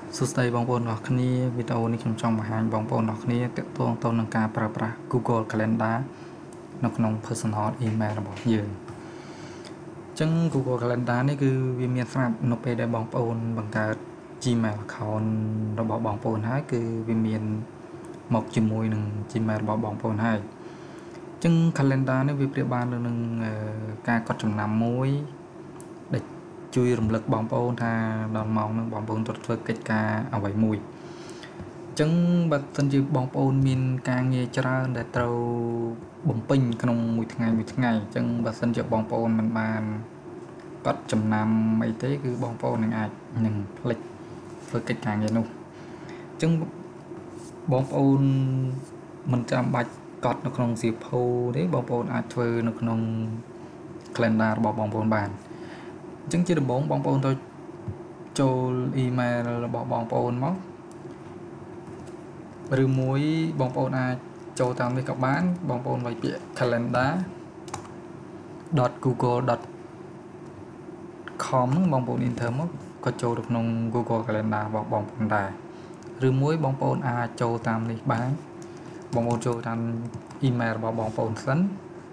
សួស្តីបងប្អូនអរគ្នាវីដេអូនេះខ្ញុំចង់បង្ហាញបងប្អូនអរគ្នាទាក់ទងទៅនឹងការប្រើប្រាស់ Google Calendar នៅក្នុង personal email របស់យើងអញ្ចឹង Google Calendar នេះគឺវាមានស្រាប់នៅពេលដែលបងប្អូនបង្កើត Gmail account របស់បងប្អូនហើយគឺវាមានមកជាមួយនឹង Gmail របស់បងប្អូនហើយអញ្ចឹង Calendar នេះវាប្រៀបបាននឹងការកត់ចំណាំមួយដែលជួយរំលឹកបងប្អូនថាដល់ម៉ោងហ្នឹងបងប្អូនត្រូវធ្វើកិច្ចការអ្វីមួយអញ្ចឹងបើសិនជាបងប្អូនមានការងារច្រើនដែលត្រូវបំពេញក្នុងមួយថ្ងៃអញ្ចឹងបើសិនជាបងប្អូនមិនបានកត់ចំណាំអីទេគឺបងប្អូននឹងអាចនឹងផ្លិចធ្វើកិច្ចការងារនោះអញ្ចឹងបងប្អូនមិនចាំបាច់កត់នៅក្នុងសៀវភៅទេបងប្អូនអាចធ្វើនៅក្នុង calendar របស់បងប្អូនបានអញ្ចឹងជាដំបូងបងប្អូនត្រូវចូល email របស់បងប្អូនមកឬមួយបងប្អូនអាចចូលតាមនេះក៏បានបងប្អូនវាយពាក្យ calendar.google.com ហ្នឹងបងប្អូន enter មកក៏ចូលទៅក្នុង Google Calendar របស់បងប្អូនដែរឬមួយបងប្អូនអាចចូលតាមនេះបានបងប្អូនចូលតាម email របស់បងប្អូនសិន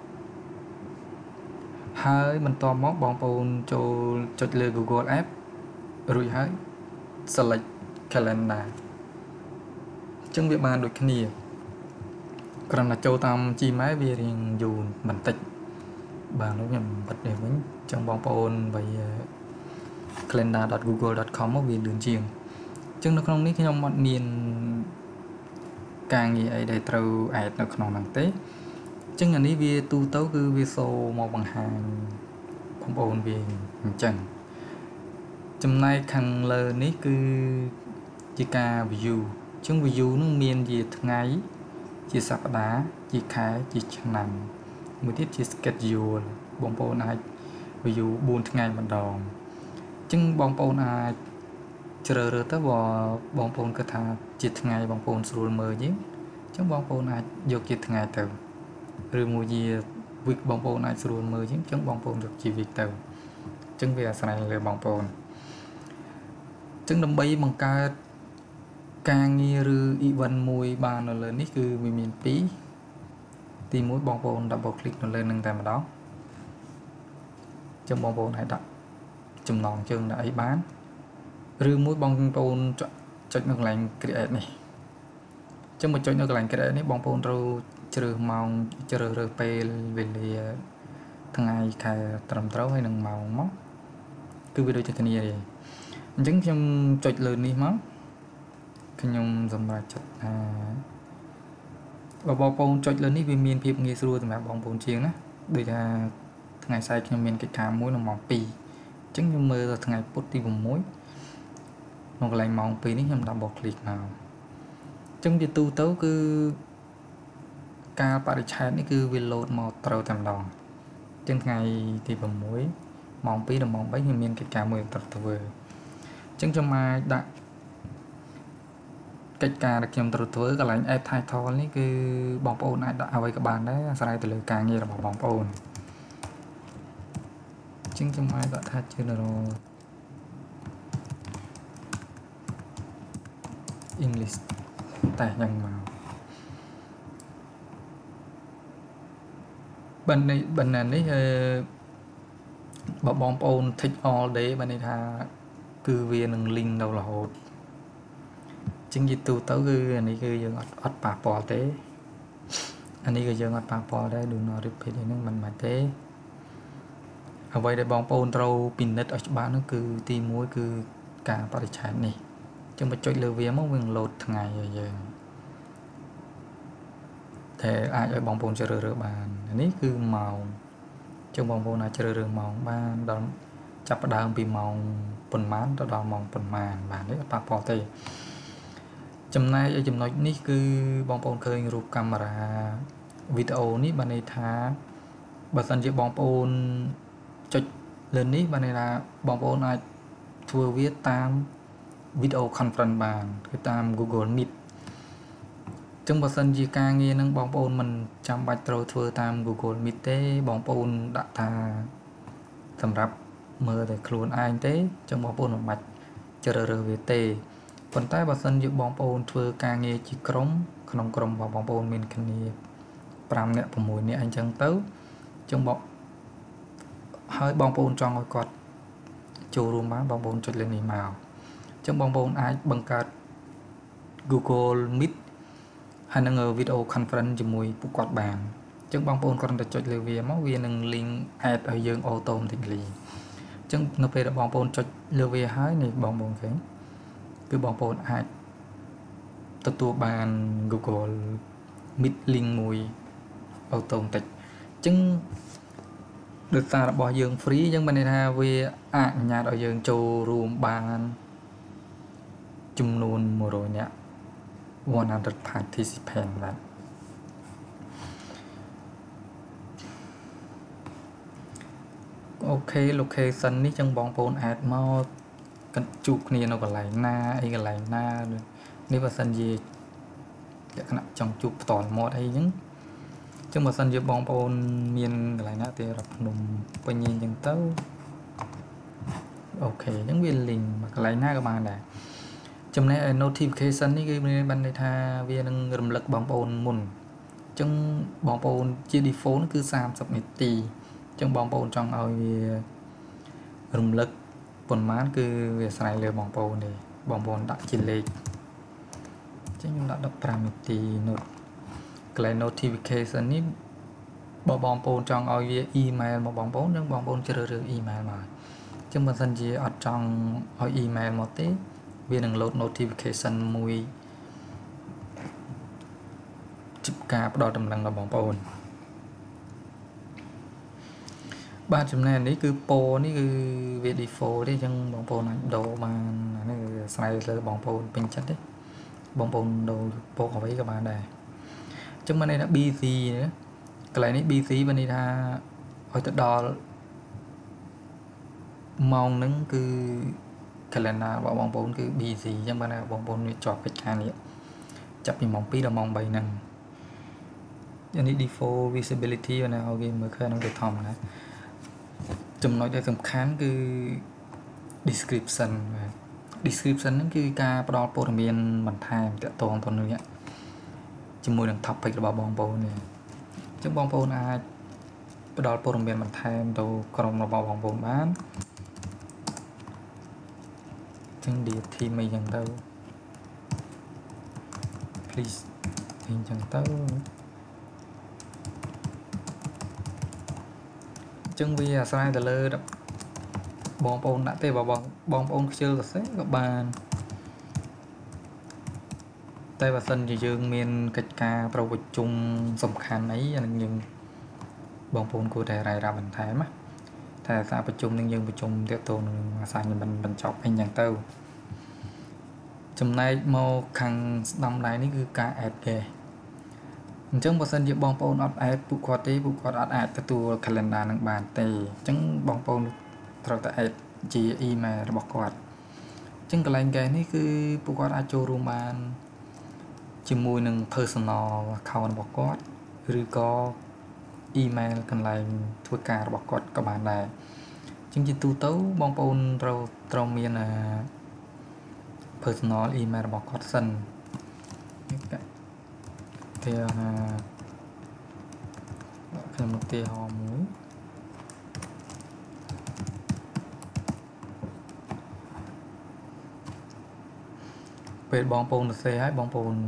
ហើយបន្ទាប់មកបងប្អូនចូលចុចលើ Google App រួចហើយ select calendar អញ្ចឹងវាបានដូចគ្នាគ្រាន់តែចូលតាម Gmail វារៀងយូរបន្តិចបាទនោះខ្ញុំបិទនេះវិញអញ្ចឹងបងប្អូនវាយ calendar.google.com មកវាលឿនជាងអញ្ចឹងនៅក្នុងនេះខ្ញុំអត់មានការងារអីដែលត្រូវ add នៅក្នុងហ្នឹងទេអញ្ចឹងអានេះវាទូទៅគឺវាសូមកបង្ហាញបងប្អូនវាអញ្ចឹងចំណែកខាងលើនេះគឺជាការ view អញ្ចឹង view នឹងមានជាថ្ងៃជាសប្តាហ៍ជាខែជាឆ្នាំមួយទៀតជា schedule បងប្អូនអាច view 4ថ្ងៃម្ដងអញ្ចឹងបងប្អូនអាចជ្រើសរើសទៅបងប្អូនគិតថាជាថ្ងៃបងប្អូនស្រួលមើលយើងអញ្ចឹងបងប្អូនអាចយកជាថ្ងៃទៅឬមួយជា week បងប្អូនអាចស្រួលមើលជាងអញ្ចឹងបងប្អូនយកជា week ទៅអញ្ចឹងវាអាស្រ័យលើបងប្អូនអញ្ចឹងដើម្បីបង្កើតការងារឬ event មួយបាននៅលើនេះគឺវាមាន2ទី1បងប្អូន double click នៅលើនឹងតែម្ដងអញ្ចឹងបងប្អូនអាចដាក់ចំណងជើងដាក់អីបានឬមួយបងប្អូនចុចនៅកន្លែង create នេះអញ្ចឹងមកចុចនៅកន្លែង create នេះបងប្អូនត្រូវជ្រើសម៉ោងជ្រើសរើសពេលវេលាថ្ងៃខែត្រឹមត្រូវហើយនឹងម៉ោងមកគឺវាដូចតែគ្នាទេអញ្ចឹងខ្ញុំចុចលើនេះមកខ្ញុំសម្រាប់ចិត្តថាបើបងប្អូនចុចលើនេះវាមានភាពងាយស្រួលសម្រាប់បងប្អូនជាងណាដូចថាថ្ងៃស្អែកខ្ញុំមានកិច្ចការមួយនៅម៉ោង2អញ្ចឹងខ្ញុំមើលដល់ថ្ងៃពុធទី6ក្នុងកន្លែងម៉ោង2នេះខ្ញុំ double click មកអញ្ចឹងជាទូទៅគឺការបរិច្ឆេទនេះគឺវាលោតមកត្រូវតែម្ដងអញ្ចឹងថ្ងៃទី6ម៉ោង2ដល់ម៉ោង3ខ្ញុំមានកិច្ចការមួយត្រូវធ្វើអញ្ចឹងខ្ញុំអាចដាក់កិច្ចការដែលខ្ញុំត្រូវធ្វើកន្លែង add title នេះគឺបងប្អូនអាចដាក់អ្វីក៏បានដែរអាស្រ័យទៅលើការងាររបស់បងប្អូនអញ្ចឹងខ្ញុំអាចដាក់ថា general English តែយ៉ាងមកបណ្ណានេះបើបងប្អូន tick all day បានន័យថាគឺវានឹង link នៅរហូតជាងយទូទៅគឺអានេះគឺយើងអត់ប៉ះពាល់ទេអានេះក៏យើងអត់ប៉ះពាល់ដែរ do not repeat ហ្នឹងមិនមែនទេអ្វីដែលបងប្អូនត្រូវពិនិត្យឲ្យច្បាស់នោះគឺទី1គឺការបរិច្ឆេទនេះចឹងបើចុចលើវាមកវានឹងលោតថ្ងៃឲ្យយើងតែអាចឲ្យបងប្អូនជ្រើសរើសបាននេះគឺម៉ោងចឹងបងប្អូនអាចជ្រើសរើសម៉ោងបានដល់ចាប់ផ្ដើមពីម៉ោងប៉ុន្មានទៅដល់ម៉ោងប៉ុន្មានបានទេអត់ប៉ះពាល់ទេចំណែកចំណុចនេះគឺបងប្អូនឃើញរូបកាមេរ៉ាវីដេអូនេះបានន័យថាបើសិនជាបងប្អូនចុចលើនេះបានន័យថាបងប្អូនអាចធ្វើវាតាម video conference បានគឺតាម Google Meet ចឹងបើសិនជាការងារនឹងបងប្អូនមិនចាំបាច់ត្រូវធ្វើតាម Google Meet ទេបងប្អូនដាក់ថាសម្រាប់មើលតែខ្លួនឯងទេចឹងបងប្អូនមិនបាច់ជ្រើសរើសវាទេប៉ុន្តែបើសិនជាបងប្អូនធ្វើការងារជាក្រុមក្នុងក្រុមរបស់បងប្អូនមានគ្នា5នាក់6នាក់អញ្ចឹងទៅចឹងហើយបងប្អូនចង់ឲ្យគាត់ចូលរួមបានបងប្អូនចុចលើនេះមកអញ្ចឹងបងប្អូនអាចបង្កើត Google Meet ហើយនឹង video conference ជាមួយពួកគាត់បានអញ្ចឹងបងប្អូនគ្រាន់តែចុចលើវាមកវានឹង link add ឲ្យយើង automatically អញ្ចឹងនៅពេលដែលបងប្អូនចុចលើវាហើយនេះបងប្អូនឃើញគឺបងប្អូនអាចទទួលបាន Google Meet link មួយ automatic អញ្ចឹងដោយសាររបស់យើង free អញ្ចឹងមានន័យថាវាអនុញ្ញាតឲ្យយើងចូលរួមបានចំនួន100នាក់100 participant បាទអូខេ location នេះចឹងបងប្អូនអាចមកជួបគ្នានៅកន្លែងណាអីកន្លែងណានេះបើសិនជាលក្ខណៈចង់ជួបផ្ទាល់មាត់អីចឹងបើសិនជាបងប្អូនមានកន្លែងណាទីរដ្ឋភ្នំពេញអញ្ចឹងទៅអូខេអញ្ចឹងវា link មកកន្លែងណាក៏បានដែរចំណែក notification នេះគឺមានបានន័យថាវានឹងរំលឹកបងប្អូនមុនអញ្ចឹងបងប្អូនជា default គឺ30នាទីអញ្ចឹងបងប្អូនចង់ឲ្យវារំលឹកប៉ុន្មានគឺវាអាស្រ័យលើបងប្អូនទេបងប្អូនដាក់ជាលេខអញ្ចឹងខ្ញុំដាក់15នាទី កន្លែង notification នេះបើបងប្អូនចង់ឲ្យវា email មកបងប្អូននឹងបងប្អូនជ្រើសរើស email មកអញ្ចឹងបើសិនជាអត់ចង់ឲ្យ email មកទេវានឹង load notification មួយជាការផ្ដល់ដំណឹងដល់បងប្អូនបាទចំណែកនេះគឺពណ៌នេះគឺវា default ទេអញ្ចឹងបងប្អូនអាចដូរបានអានេះអាស្រ័យលើបងប្អូនពេញចិត្តទេបងប្អូនដូរពណ៌អ្វីក៏បានដែរអញ្ចឹងមានន័យថា BC កន្លែងនេះ BC មានន័យថាឲ្យទៅដល់ម៉ោងហ្នឹងគឺ calendar របស់បងប្អូនគឺ BC អញ្ចឹងបានថាបងប្អូនវាជាប់កិច្ចការនេះចាប់ពីម៉ោង2ដល់ម៉ោង3ហ្នឹងនេះ default visibility ណាឲ្យវាមើលឃើញនឹងទៅធម្មតាចំណុចដែលសំខាន់គឺ description ហ្នឹងគឺការផ្ដល់ព័ត៌មានបន្ថែមទាក់ទងទៅនឹងជាមួយនឹង topic របស់បងប្អូននេះអញ្ចឹងបងប្អូនអាចផ្ដល់ព័ត៌មានបន្ថែមទៅក្រុមរបស់បងប្អូនបានអញ្ចឹង dear team អីចឹងទៅ please អីចឹងទៅអញ្ចឹងវាអាស្រ័យទៅលើបងប្អូនដាក់ទេបងប្អូនខ្ជិលសរសេរក៏បានតែបើសិនជាយើងមានកិច្ចការប្រវត្តិជុំសំខាន់អីអានឹងយើងបងប្អូនគួរតែរាយរាប់បន្ថែមណាតែសារប្រជុំនឹងយើងប្រជុំទាក់ទងនឹងអាសាខ្ញុំបញ្ចប់អីចឹងទៅចំណែកមកខាងស្ដាំដៃនេះគឺការ add guest អញ្ចឹងបើសិនជាបងប្អូនអត់ add ពួកគាត់ទេពួកគាត់អត់អាចទទួល calendar នឹងបានទេអញ្ចឹងបងប្អូនត្រូវតែ add ជា email របស់គាត់អញ្ចឹងកន្លែង guest នេះគឺពួកគាត់អាចចូលរួមបានជាមួយនឹង personal account របស់គាត់ឬក៏ email កន្លែងធ្វើការរបស់គាត់ក៏បានដែរអញ្ចឹងជាទូទៅបងប្អូនត្រូវមានpersonal email របស់គាត់សិនខ្ញុំឧទាហរណ៍មួយពេលបងប្អូនសរសេរឲ្យបងប្អូន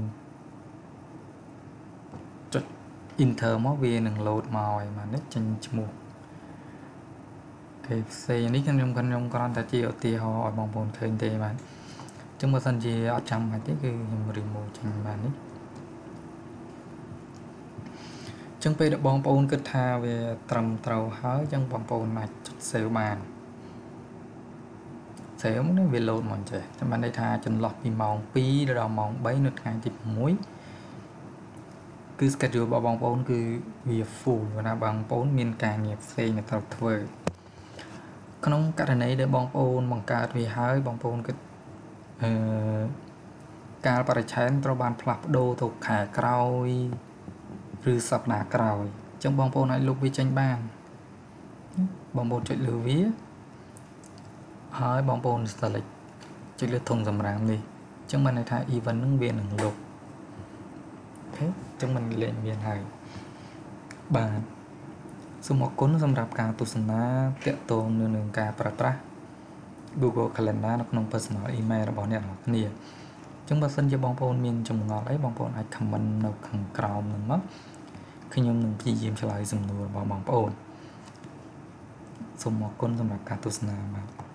ចុច enter មកវានឹង load មកឲ្យមកនេះចេញឈ្មោះគេផ្សេងនេះខ្ញុំគ្រាន់តែជាឧទាហរណ៍ឲ្យបងប្អូនឃើញទេបាទអញ្ចឹងបើសិនជាអត់ចាំបាច់ទេគឺខ្ញុំ remove ចេញបាននេះអញ្ចឹងពេលដែលបងប្អូនគិតថាវាត្រឹមត្រូវហើយអញ្ចឹងបងប្អូនអាចចុច save បាន save នេះវា load មកចេះចាំបានន័យថាចន្លោះពីម៉ោង2ដល់ម៉ោង3នៅថ្ងៃទី6គឺ schedule របស់បងប្អូនគឺវា full ណាបងប្អូនមានការងារផ្សេងដែលត្រូវធ្វើក្នុងករណីដែលបងប្អូនបង្កើតវាហើយបងប្អូនគិតកាលបរិច្ឆេទត្រូវបានផ្លាស់ប្ដូរទៅខែក្រោយឬសប្តាហ៍ក្រោយអញ្ចឹងបងប្អូនអាចលុបវាចេញបានបងប្អូនចុចលើវាហើយបងប្អូន select ចុចលើធុងសម្រាមនេះចឹងបានន័យថា event ហ្នឹងវានឹងលុបអូខេចឹងมันលេងមានហើយបាទសូមអរគុណសម្រាប់ការទស្សនាទាក់ទងនឹងការប្រើប្រាស់ Google Calendar នៅក្នុង personal email របស់អ្នកនរគ្នាចឹងបើសិនជាបងប្អូនមានចម្ងល់អីបងប្អូនអាច comment នៅខាងក្រោមហ្នឹងមកខ្ញុំនឹងព្យាយាមឆ្លើយសំណួររបស់បងប្អូនសូមអរគុណសម្រាប់ការទស្សនាបាទ